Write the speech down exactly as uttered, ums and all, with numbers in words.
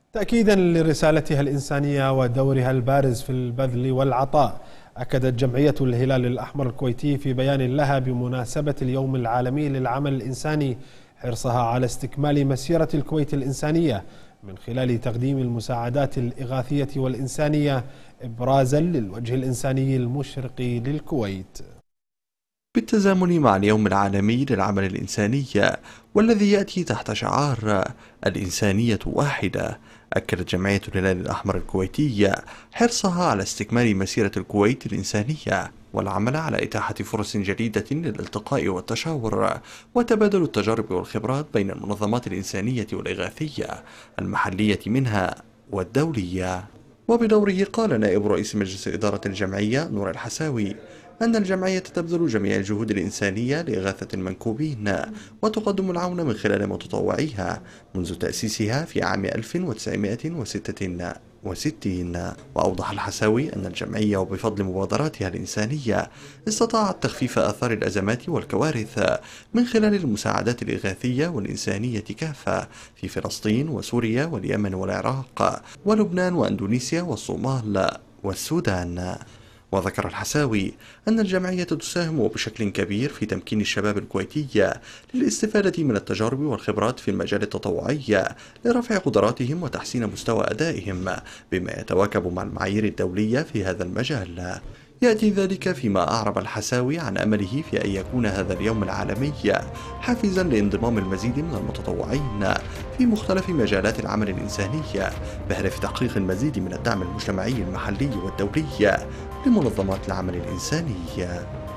تأكيدا لرسالتها الإنسانية ودورها البارز في البذل والعطاء، أكدت جمعية الهلال الأحمر الكويتي في بيان لها بمناسبة اليوم العالمي للعمل الإنساني حرصها على استكمال مسيرة الكويت الإنسانية من خلال تقديم المساعدات الإغاثية والإنسانية إبرازا للوجه الإنساني المشرق للكويت. بالتزامن مع اليوم العالمي للعمل الإنساني والذي يأتي تحت شعار الإنسانية واحدة، أكدت جمعية الهلال الأحمر الكويتي حرصها على استكمال مسيرة الكويت الإنسانية والعمل على إتاحة فرص جديدة للالتقاء والتشاور وتبادل التجارب والخبرات بين المنظمات الإنسانية والإغاثية المحلية منها والدولية. وبدوره قال نائب رئيس مجلس إدارة الجمعية نور الحساوي أن الجمعية تبذل جميع الجهود الإنسانية لإغاثة المنكوبين وتقدم العون من خلال متطوعيها منذ تأسيسها في عام ألف وتسعمائة وستة وستين. وأوضح الحساوي أن الجمعية وبفضل مبادراتها الإنسانية استطاعت تخفيف آثار الأزمات والكوارث من خلال المساعدات الإغاثية والإنسانية كافة في فلسطين وسوريا واليمن والعراق ولبنان وأندونيسيا والصومال والسودان. وذكر الحساوي أن الجمعية تساهم بشكل كبير في تمكين الشباب الكويتي للاستفادة من التجارب والخبرات في المجال التطوعي لرفع قدراتهم وتحسين مستوى أدائهم بما يتواكب مع المعايير الدولية في هذا المجال. يأتي ذلك فيما أعرب الحساوي عن أمله في أن يكون هذا اليوم العالمي حافزا لانضمام المزيد من المتطوعين في مختلف مجالات العمل الإنساني بهدف تحقيق المزيد من الدعم المجتمعي المحلي والدولي لمنظمات العمل الإنساني.